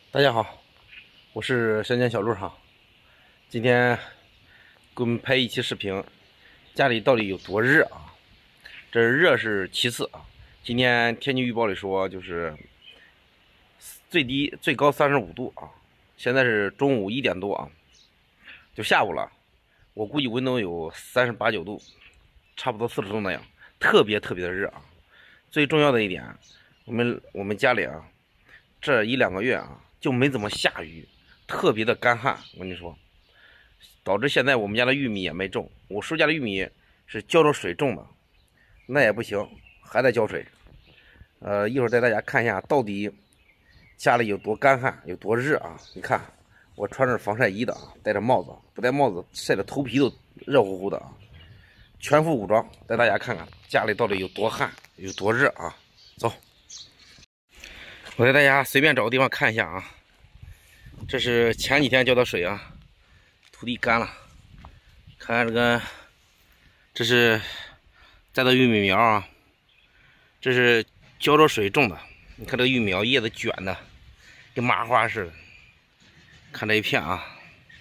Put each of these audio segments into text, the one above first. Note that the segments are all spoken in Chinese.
大家好，我是山间小路哈。今天给我们拍一期视频，家里到底有多热啊？这热是其次啊。今天天气预报里说就是最低最高35度啊，现在是中午1点多啊，就下午了。我估计温度有38、9度，差不多40度那样，特别的热啊。最重要的一点，我们家里啊，这1、2个月啊。就没怎么下雨，特别的干旱。我跟你说，导致现在我们家的玉米也没种。我叔家的玉米是浇着水种的，那也不行，还得浇水。一会儿带大家看一下到底家里有多干旱，有多热啊！你看，我穿着防晒衣的啊，戴着帽子，不戴帽子晒得头皮都热乎乎的啊，全副武装，带大家看看家里到底有多旱，有多热啊！走。我带大家随便找个地方看一下啊，这是前几天浇的水啊，土地干了。看看这个，这是栽的玉米苗啊，这是浇着水种的。你看这个玉米苗叶子卷的，跟麻花似的。看这一片啊，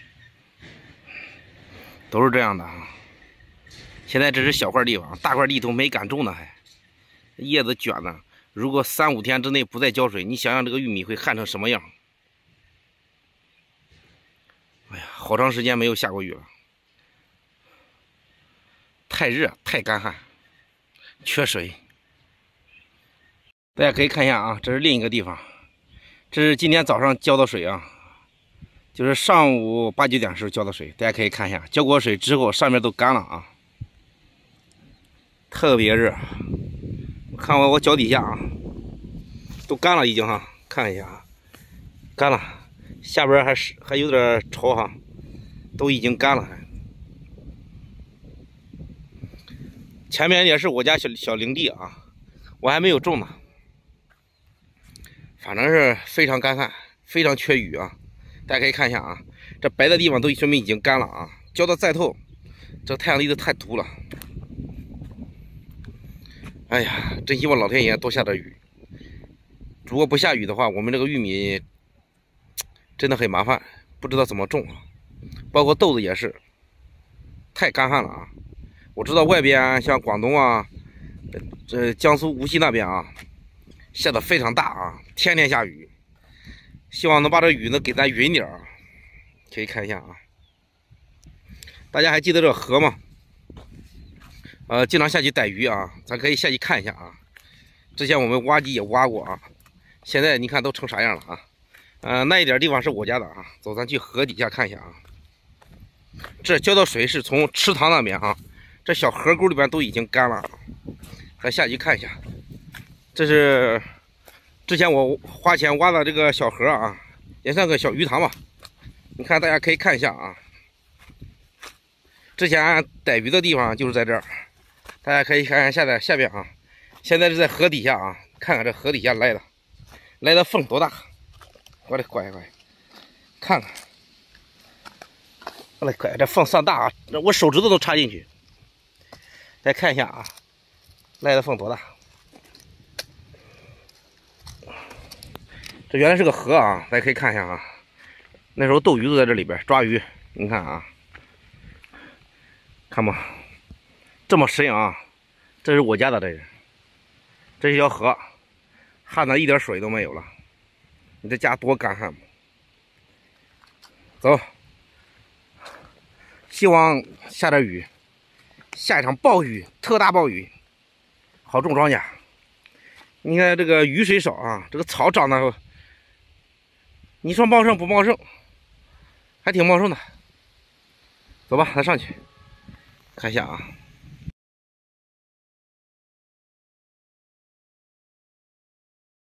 都是这样的啊。现在这是小块地方，大块地都没敢种呢，还叶子卷的。如果3、5天之内不再浇水，你想想这个玉米会旱成什么样？哎呀，好长时间没有下过雨了，太热太干旱，缺水。大家可以看一下啊，这是另一个地方，这是今天早上浇的水啊，就是上午8、9点时候浇的水。大家可以看一下，浇过水之后上面都干了啊，特别热。看我脚底下啊，都干了已经哈，看一下啊，干了，下边还有点潮哈，都已经干了。前面也是我家小林地啊，我还没有种呢。反正是非常干旱，非常缺雨啊。大家可以看一下啊，这白的地方都说明已经干了啊，浇的再透，这太阳离得太毒了。哎呀，真希望老天爷多下点雨。如果不下雨的话，我们这个玉米真的很麻烦，不知道怎么种啊。包括豆子也是，太干旱了啊。我知道外边像广东啊，江苏无锡那边啊，下的非常大啊，天天下雨。希望能把这雨呢给咱匀点啊。可以看一下啊，大家还记得这河吗？经常下去逮鱼啊，咱可以下去看一下啊。之前我们挖机也挖过啊，现在你看都成啥样了啊？那一点地方是我家的啊，走，咱去河底下看一下啊。这浇的水是从池塘那边啊，这小河沟里边都已经干了，咱下去看一下。这是之前我花钱挖的这个小河啊，也算个小鱼塘吧。你看，大家可以看一下啊，之前逮鱼的地方就是在这儿。大家可以看看下边啊，现在是在河底下啊，看看这河底下来的缝多大！我的乖，看看，我的乖，这缝算大啊，我手指头都插进去。再看一下啊，来的缝多大！这原来是个河啊，大家可以看一下啊，那时候斗鱼都在这里边抓鱼，你看啊，看吧。这么深啊，这是我家的，这是一条河，旱的一点水都没有了。你这家多干旱吗？走，希望下点雨，下一场暴雨，特大暴雨，好种庄稼。你看这个雨水少啊，这个草长得，你说茂盛不茂盛？还挺茂盛的。走吧，咱上去看一下啊。